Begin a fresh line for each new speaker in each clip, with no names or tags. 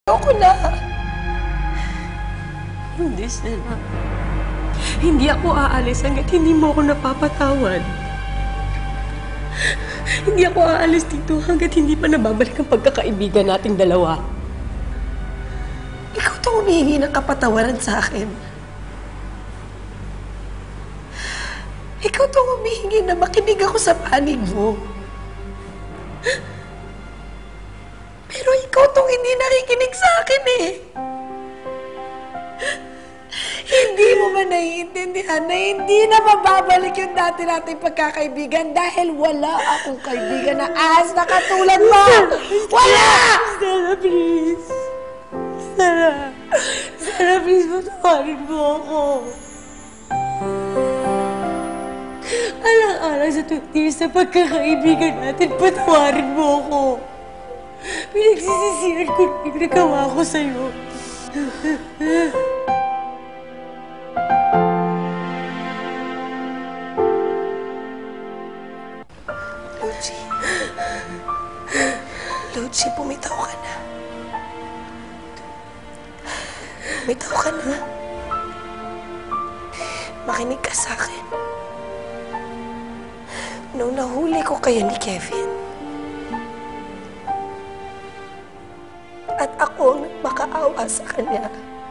Ayoko na.
Hindi, Stella. Hindi ako aalis hanggat hindi mo ako napapatawad. Hindi ako aalis dito hanggat hindi pa nababalik ang pagkakaibigan nating dalawa.
Ikaw itong humihingi ng kapatawaran sa akin. Ikaw itong humihingi na makinig ako sa panig mo. Pero ikaw itong hindi nakikinig sa akin eh. Hindi mo ba naiintindihan na hindi na mababalik yung dati nating pagkakaibigan dahil wala akong kaibigan na ahas na katulad mo? Wala!
Stella, please. Stella. Stella, please, patawarin mo ako. Alang-alang sa 20 years na pagkakaibigan natin, patawarin mo ako. Pinagsisisihan ko yung nagawa ko sa'yo.
Lucy, bumitaw ka na. Bumitaw ka na. Makinig ka sa akin. Nung nahuli ko kayo ni Kevin, at ako ang nagmakaawa sa kanya,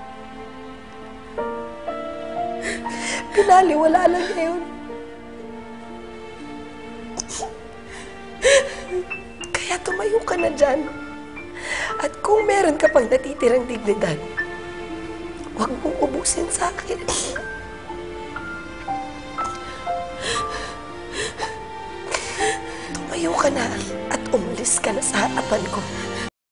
pinaliwala lang niya yun. Kaya tumayo ka na dyan. At kung meron ka pang natitirang dignidad, huwag mong ubusin sa akin. Tumayo ka na at umalis ka na sa harapan ko.